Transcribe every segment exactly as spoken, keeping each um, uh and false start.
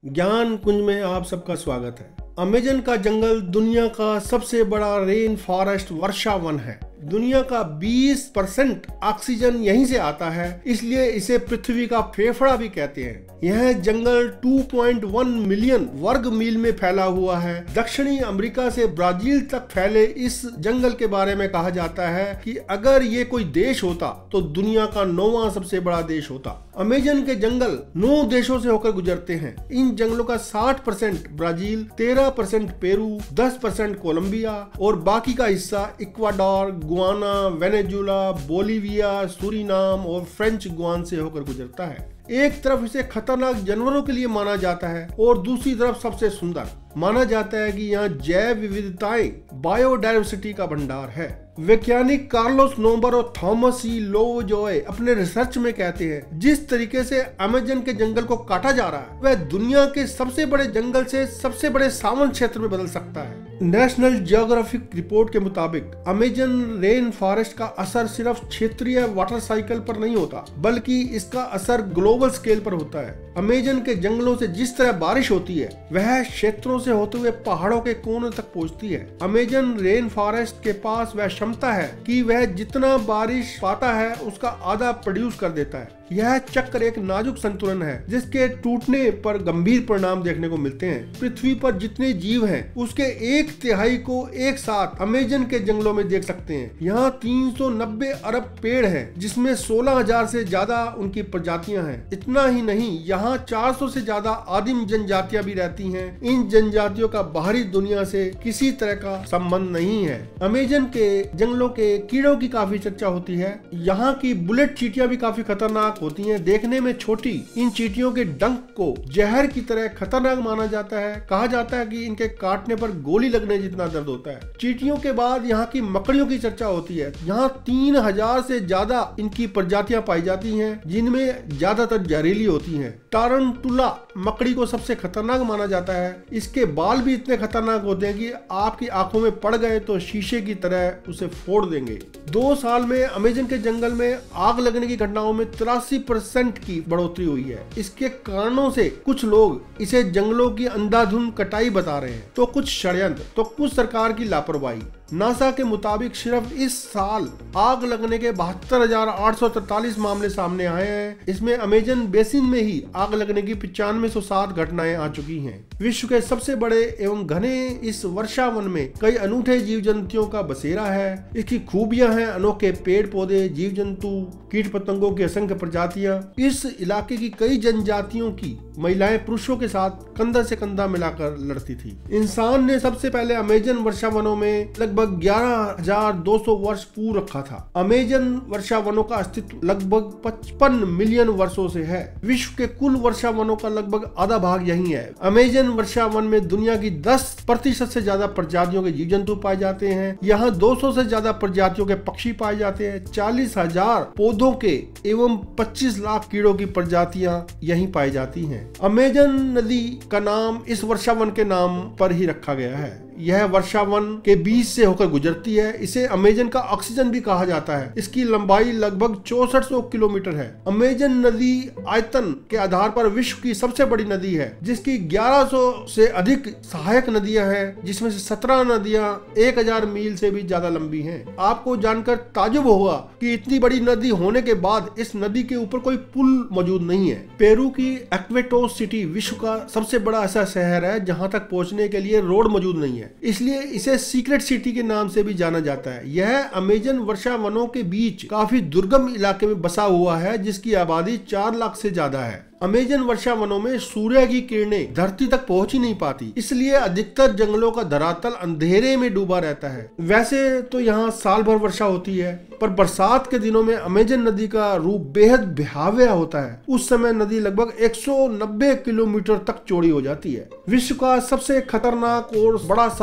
ज्ञान कुंज में आप सबका स्वागत है। अमेजन का जंगल दुनिया का सबसे बड़ा रेन फॉरेस्ट वर्षा वन है। दुनिया का बीस परसेंट ऑक्सीजन यहीं से आता है, इसलिए इसे पृथ्वी का फेफड़ा भी कहते हैं। यह जंगल दो पॉइंट एक मिलियन वर्ग मील में फैला हुआ है। दक्षिणी अमेरिका से ब्राजील तक फैले इस जंगल के बारे में कहा जाता है कि अगर ये कोई देश होता तो दुनिया का नौवां सबसे बड़ा देश होता। अमेजन के जंगल नौ देशों से होकर गुजरते हैं। इन जंगलों का साठ परसेंट ब्राजील, तेरह परसेंट पेरू, दस परसेंट कोलंबिया और बाकी का हिस्सा Ecuador, Guiana, Venezuela, Bolivia, Suriname और फ्रेंच गुआन से होकर गुजरता है। एक तरफ इसे खतरनाक जानवरों के लिए माना जाता है और दूसरी तरफ सबसे सुंदर। माना जाता है कि यहाँ जैव विविधताएं, बायोडायवर्सिटी का भंडार है। वैज्ञानिक कार्लोस नोबर और थॉमस ई लोवजॉय अपने रिसर्च में कहते हैं, जिस तरीके से अमेजन के जंगल को काटा जा रहा है वह दुनिया के सबसे बड़े जंगल से सबसे बड़े सावन क्षेत्र में बदल सकता है। नेशनल जियोग्राफिक रिपोर्ट के मुताबिक अमेजन रेन फॉरेस्ट का असर सिर्फ क्षेत्रीय वाटर साइकिल पर नहीं होता, बल्कि इसका असर ग्लोबल स्केल पर होता है। अमेजन के जंगलों से जिस तरह बारिश होती है वह क्षेत्रों से होते हुए पहाड़ों के कोनों तक पहुंचती है। अमेजन रेन फॉरेस्ट के पास वह क्षमता है कि वह जितना बारिश पाता है उसका आधा प्रोड्यूस कर देता है। यह चक्र एक नाजुक संतुलन है जिसके टूटने पर गंभीर परिणाम देखने को मिलते हैं। पृथ्वी पर जितने जीव हैं उसके एक तिहाई को एक साथ अमेजन के जंगलों में देख सकते हैं। यहाँ तीन सौ नब्बे अरब पेड़ हैं, जिसमें सोलह हजार से ज्यादा उनकी प्रजातियां हैं। इतना ही नहीं, यहाँ चार सौ से ज्यादा आदिम जनजातियां भी रहती हैं। इन जनजातियों का बाहरी दुनिया से किसी तरह का संबंध नहीं है। अमेजन के जंगलों के कीड़ों की काफी चर्चा होती है। यहाँ की बुलेट चींटियां भी काफी खतरनाक होती हैं। देखने में छोटी इन चींटियों के डंक को जहर की तरह खतरनाक माना जाता है। कहा जाता है कि इनके काटने पर गोली लगने जितना दर्द होता है। चींटियों के बाद यहाँ की मकड़ियों की चर्चा होती है। यहाँ तीन हजार से ज्यादा इनकी प्रजातियां पाई जाती हैं, जिनमें ज्यादातर जहरीली होती हैं। टारंटुला मकड़ी को सबसे खतरनाक माना जाता है। इसके बाल भी इतने खतरनाक होते हैं कि आपकी आंखों में पड़ गए तो शीशे की तरह उसे फोड़ देंगे। दो साल में अमेजन के जंगल में आग लगने की घटनाओं में तिरासी परसेंट की बढ़ोतरी हुई है। इसके कारणों से कुछ लोग इसे जंगलों की अंधाधुंध कटाई बता रहे हैं, तो कुछ षड्यंत्र, तो कुछ सरकार की लापरवाही। नासा के मुताबिक सिर्फ इस साल आग लगने के बहत्तर हजार आठ सौ तैतालीस मामले सामने आए हैं। इसमें अमेजन बेसिन में ही आग लगने की पिचानवे सौ सात घटनाएं आ चुकी हैं। विश्व के सबसे बड़े एवं घने इस वर्षा वन में कई अनूठे जीव जंतुओं का बसेरा है। इसकी खूबियां हैं अनोखे पेड़ पौधे, जीव जंतु, कीट पतंगों की असंख्य प्रजातियां। इस इलाके की कई जनजातियों की महिलाएं पुरुषों के साथ कंधा से कंधा मिलाकर लड़ती थी। इंसान ने सबसे पहले अमेजन वर्षा वनों में लगभग ग्यारह हजार दो सौ वर्ष पूर्व रखा था। अमेजन वर्षा वनों का अस्तित्व लगभग पचपन मिलियन वर्षों से है। विश्व के कुल वर्षा वनों का लगभग आधा भाग यही है। अमेजन वर्षा वन में दुनिया की दस प्रतिशत से ज्यादा प्रजातियों के जीव जंतु पाए जाते हैं। यहाँ दो सौ से ज्यादा प्रजातियों के पक्षी पाए जाते हैं। चालीस हजार पौधों के एवं पच्चीस लाख कीड़ों की प्रजातियां यहीं पाई जाती हैं। अमेजन नदी का नाम इस वर्षा वन के नाम पर ही रखा गया है। यह वर्षा वन के बीच से होकर गुजरती है। इसे अमेजन का ऑक्सीजन भी कहा जाता है। इसकी लंबाई लगभग चौसठ सौ किलोमीटर है। अमेजन नदी आयतन के आधार पर विश्व की सबसे बड़ी नदी है, जिसकी ग्यारह सौ से अधिक सहायक नदियां हैं, जिसमें से सत्रह नदियां एक हजार मील से भी ज्यादा लंबी हैं। आपको जानकर ताज्जुब होगा कि इतनी बड़ी नदी होने के बाद इस नदी के ऊपर कोई पुल मौजूद नहीं है। पेरू की इक्वेटोस सिटी विश्व का सबसे बड़ा ऐसा शहर है जहां तक पहुंचने के लिए रोड मौजूद नहीं है, इसलिए इसे सीक्रेट सिटी के नाम से भी जाना जाता है। यह अमेजन वर्षा वनों के बीच काफी दुर्गम इलाके में बसा हुआ है, जिसकी आबादी चार लाख से ज्यादा है। अमेजन वर्षा वनों में सूर्य की किरणें धरती तक पहुंच ही नहीं पाती, इसलिए अधिकतर जंगलों का धरातल अंधेरे में डूबा रहता है। वैसे तो यहाँ साल भर वर्षा होती है, पर बरसात के दिनों में अमेजन नदी का रूप बेहद भयावह होता है। उस समय नदी लगभग एक सौ नब्बे किलोमीटर तक चौड़ी हो जाती है। विश्व का सबसे खतरनाक और बड़ा सांप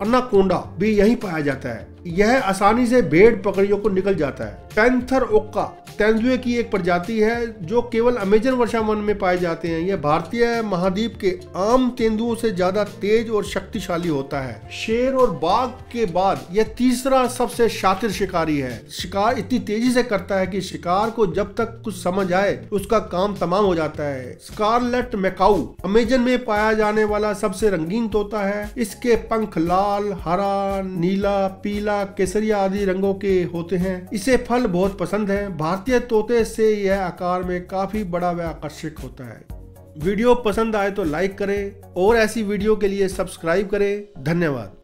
अनाकोंडा भी यहीं पाया जाता है। यह आसानी से भेड़ बकरियों को निकल जाता है। पैंथर ओक्का तेंदुए की एक प्रजाति है जो केवल अमेजन वर्षा वन में पाए जाते हैं। यह भारतीय महाद्वीप के आम तेंदुओं से ज्यादा तेज और शक्तिशाली होता है। शेर और बाघ के बाद यह तीसरा सबसे शातिर शिकारी है। शिकार इतनी तेजी से करता है कि शिकार को जब तक कुछ समझ आए उसका काम तमाम हो जाता है। स्कारलेट मैकाऊ अमेजन में पाया जाने वाला सबसे रंगीन तोता है। इसके पंख लाल, हरा, नीला, पीला, केसरिया आदि रंगों के होते हैं। इसे फल बहुत पसंद है। भारतीय तोते से यह आकार में काफी बड़ा व आकर्षक होता है। वीडियो पसंद आए तो लाइक करें और ऐसी वीडियो के लिए सब्सक्राइब करें। धन्यवाद।